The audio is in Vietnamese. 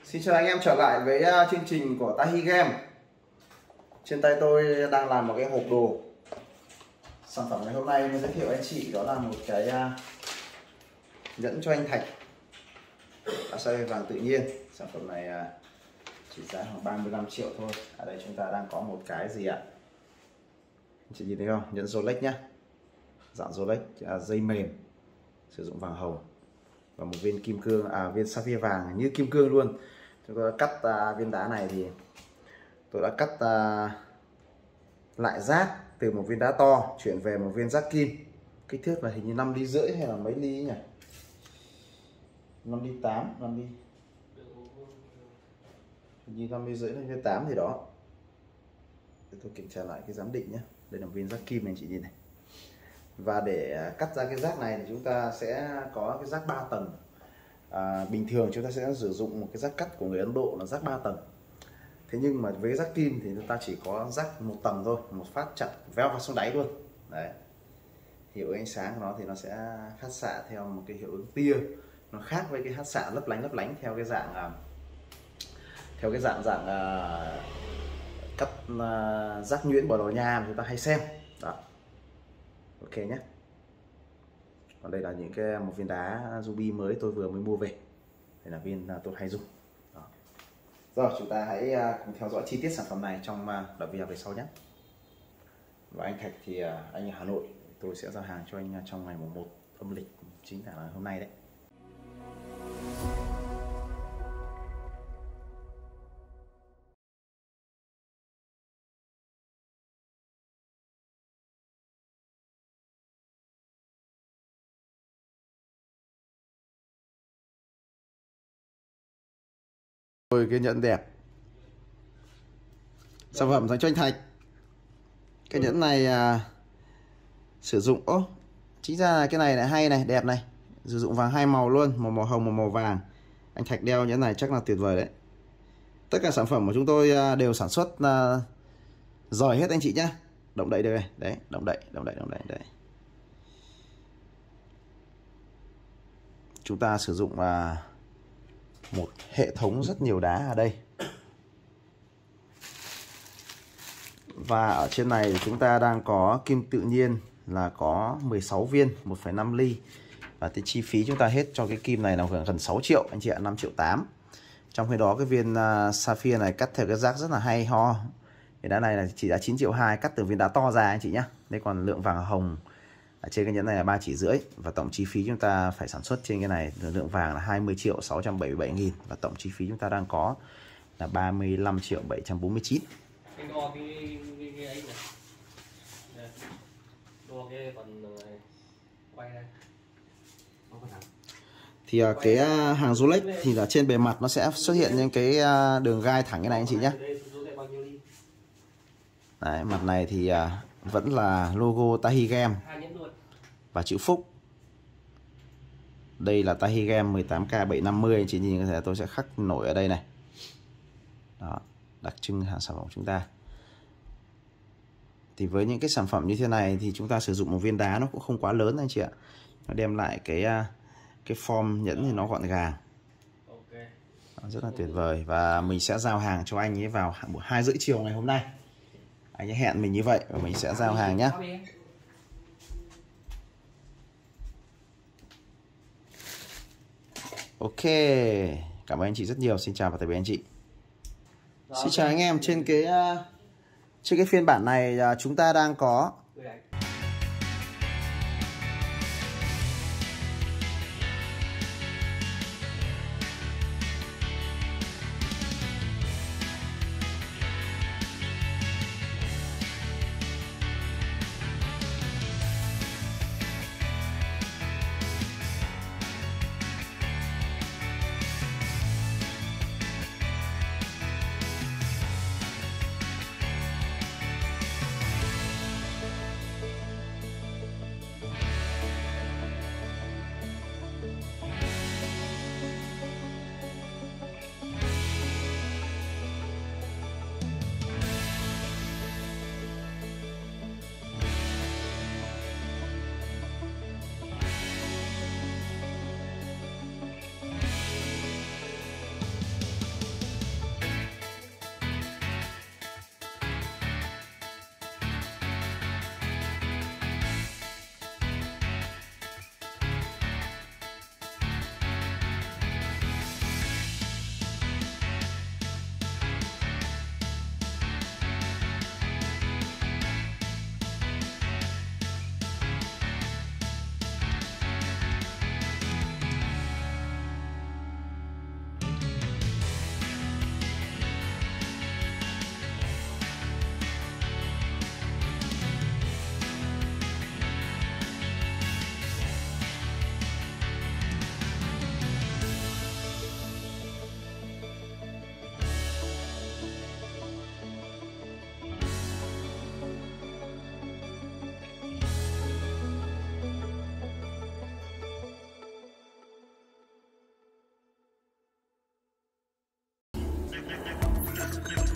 Xin chào anh em trở lại với chương trình của Tahi Game. Trên tay tôi đang làm một cái hộp đồ. Sản phẩm ngày hôm nay muốn giới thiệu anh chị đó là một cái nhẫn cho anh Thạch sợi vàng tự nhiên. Sản phẩm này chỉ giá khoảng 35 triệu thôi. Ở đây chúng ta đang có một cái gì ạ? Anh chị nhìn thấy không? Nhẫn Rolex nhá, dạng Rolex, dây mềm, sử dụng vàng hồng và một viên kim cương, viên sapphire vàng như kim cương luôn. Chúng tôi đã cắt viên đá này thì tôi đã cắt lại rác từ một viên đá to chuyển về một viên rác kim, kích thước là hình như 5,5 ly hay là mấy ly nhỉ, 5,8 ly, 5 ly, hình như 5,5 ly đến 5,8 ly gì đó. Để tôi kiểm tra lại cái giám định nhé. Đây là viên rác kim này, anh chị nhìn này. Và để cắt ra cái rác này thì chúng ta sẽ có cái rác 3 tầng. Bình thường chúng ta sẽ sử dụng một cái rác cắt của người Ấn Độ là rác 3 tầng. Thế nhưng mà với rác kim thì chúng ta chỉ có rác 1 tầng thôi, một phát chặt véo vào xuống đáy luôn. Đấy. Hiệu ánh sáng của nó thì nó sẽ phát xạ theo một cái hiệu ứng tia, nó khác với cái phát xạ lấp lánh theo cái dạng cắt rác nhuyễn Bồ Đào Nha mà chúng ta hay xem. Đó. Ok nhé. Còn đây là những một viên đá ruby mới tôi vừa mới mua về. Đây là viên tôi hay dùng. Đó. Rồi chúng ta hãy cùng theo dõi chi tiết sản phẩm này trong đoạn video về sau nhé. Và anh Thạch thì anh ở Hà Nội, tôi sẽ giao hàng cho anh trong ngày 1 âm lịch, chính là hôm nay đấy. Ôi cái nhẫn đẹp. Sản phẩm dành cho anh Thạch. Cái nhẫn này sử dụng chính ra là cái này lại hay này, đẹp này, sử dụng vàng 2 màu luôn, một màu hồng một màu vàng. Anh Thạch đeo nhẫn này chắc là tuyệt vời đấy. Tất cả sản phẩm của chúng tôi đều sản xuất giỏi hết anh chị nhá. Động đậy được này, đấy, động đậy đấy. Chúng ta sử dụng một hệ thống rất nhiều đá ở đây. Và ở trên này chúng ta đang có kim tự nhiên là có 16 viên, 1,5 ly. Và cái chi phí chúng ta hết cho cái kim này là gần 6 triệu anh chị ạ, 5,8 triệu. Trong khi đó cái viên sapphire này cắt theo cái rác rất là hay ho. Cái đá này là chỉ giá 9,2 triệu, cắt từ viên đá to ra anh chị nhá. Đây còn lượng vàng hồng ở trên cái nhẫn này là 3,5 triệu. Và tổng chi phí chúng ta phải sản xuất trên cái này lượng vàng là 20.677.000. Và tổng chi phí chúng ta đang có là 35.749 triệu. Anh đo cái ấy này. Đo cái phần quay đây. Thì cái hàng Rolex thì là trên bề mặt nó sẽ xuất hiện những cái đường gai thẳng cái này anh chị nhé. Đấy, mặt này thì vẫn là logo Tahi Game và chữ Phúc. Đây là Tahi Game 18K750 anh chị nhìn thấy, tôi sẽ khắc nổi ở đây này. Đó, đặc trưng hàng sản phẩm của chúng ta. Thì với những cái sản phẩm như thế này thì chúng ta sử dụng một viên đá nó cũng không quá lớn anh chị ạ. Nó đem lại cái form nhẫn thì nó gọn gàng. Đó, rất là tuyệt vời. Và mình sẽ giao hàng cho anh ấy vào 2:30 chiều ngày hôm nay. Anh ấy hẹn mình như vậy và mình sẽ giao hàng nhé. Ok, cảm ơn anh chị rất nhiều. Xin chào và tạm biệt anh chị. Xin chào anh em. Trên cái phiên bản này chúng ta đang có nhé.